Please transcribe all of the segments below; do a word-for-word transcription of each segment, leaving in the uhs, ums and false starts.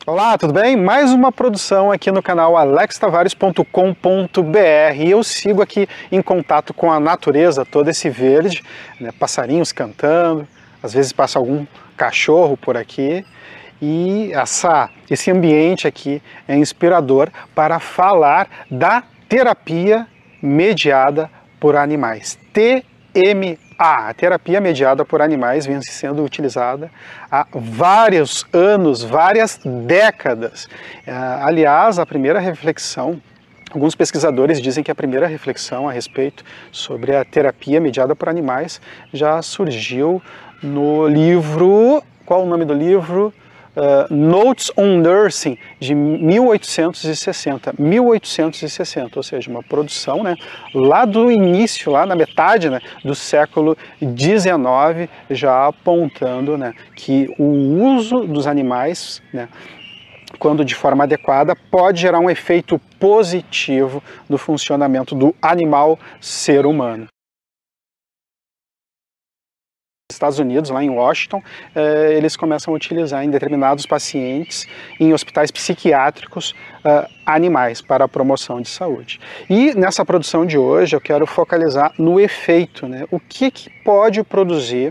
Olá, tudo bem? Mais uma produção aqui no canal alex tavares ponto com ponto br e eu sigo aqui em contato com a natureza, todo esse verde, né, passarinhos cantando, às vezes passa algum cachorro por aqui e essa, esse ambiente aqui é inspirador para falar da terapia mediada por animais, T M A. A terapia mediada por animais vem sendo utilizada há vários anos, várias décadas. Aliás, a primeira reflexão, alguns pesquisadores dizem que a primeira reflexão a respeito sobre a terapia mediada por animais já surgiu no livro, qual o nome do livro? Uh, Notes on Nursing, de mil oitocentos e sessenta, mil oitocentos e sessenta, ou seja, uma produção, né, lá do início, lá na metade, né, do século dezenove, já apontando, né, que o uso dos animais, né, quando de forma adequada, pode gerar um efeito positivo no funcionamento do animal ser humano. Estados Unidos, lá em Washington, eh, eles começam a utilizar em determinados pacientes, em hospitais psiquiátricos, eh, animais para a promoção de saúde. E nessa produção de hoje eu quero focalizar no efeito, né? O que, que pode produzir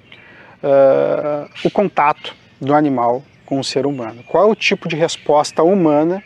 uh, o contato do animal com o ser humano? Qual é o tipo de resposta humana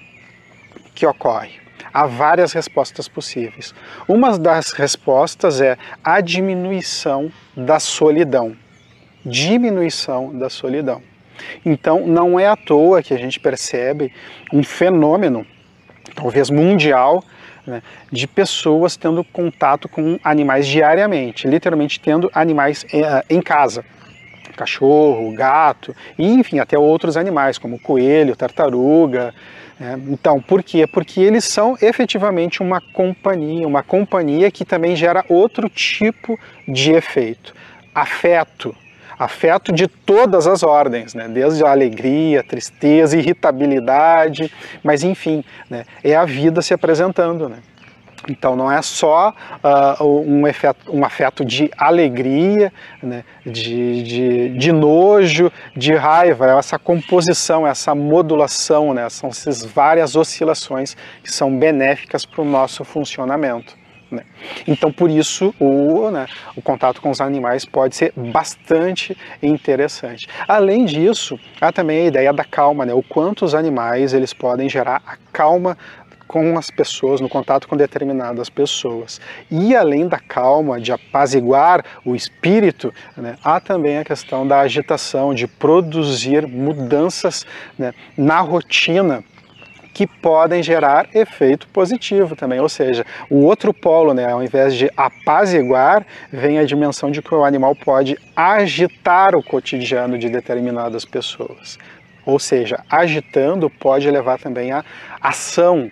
que ocorre? Há várias respostas possíveis. Uma das respostas é a diminuição da solidão. Diminuição da solidão. Então, não é à toa que a gente percebe um fenômeno, talvez mundial, né, de pessoas tendo contato com animais diariamente, literalmente tendo animais em casa. Cachorro, gato, e enfim, até outros animais, como coelho, tartaruga. Então, por quê? Porque eles são efetivamente uma companhia, uma companhia que também gera outro tipo de efeito. Afeto. Afeto de todas as ordens, né? Desde a alegria, tristeza, irritabilidade, mas enfim, né? É a vida se apresentando, né? Então não é só uh, um, efeto, um afeto de alegria, né, de, de, de nojo, de raiva, é essa composição, essa modulação, né, são essas várias oscilações que são benéficas para o nosso funcionamento. Né. Então por isso o, né, o contato com os animais pode ser bastante interessante. Além disso, há também a ideia da calma, né, o quanto os animais eles podem gerar a calma com as pessoas, no contato com determinadas pessoas. E além da calma, de apaziguar o espírito, né, há também a questão da agitação, de produzir mudanças, né, na rotina que podem gerar efeito positivo também, ou seja, o outro polo, né, ao invés de apaziguar, vem a dimensão de que o animal pode agitar o cotidiano de determinadas pessoas. Ou seja, agitando pode levar também a ação,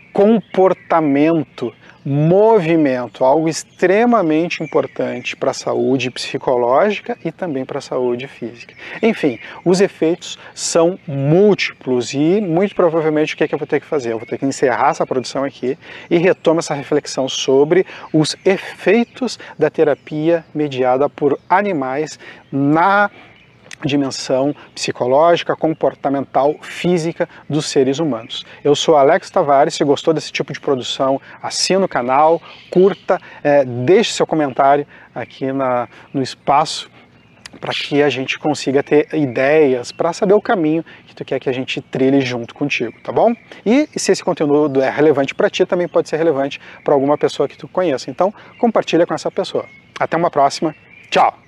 comportamento, movimento, algo extremamente importante para a saúde psicológica e também para a saúde física. Enfim, os efeitos são múltiplos e muito provavelmente o que, é que eu vou ter que fazer? Eu vou ter que encerrar essa produção aqui e retomo essa reflexão sobre os efeitos da terapia mediada por animais na dimensão psicológica, comportamental, física dos seres humanos. Eu sou Alex Tavares, se gostou desse tipo de produção, assina o canal, curta, é, deixe seu comentário aqui na, no espaço para que a gente consiga ter ideias, para saber o caminho que tu quer que a gente trilhe junto contigo, tá bom? E se esse conteúdo é relevante para ti, também pode ser relevante para alguma pessoa que tu conheça. Então, compartilha com essa pessoa. Até uma próxima. Tchau!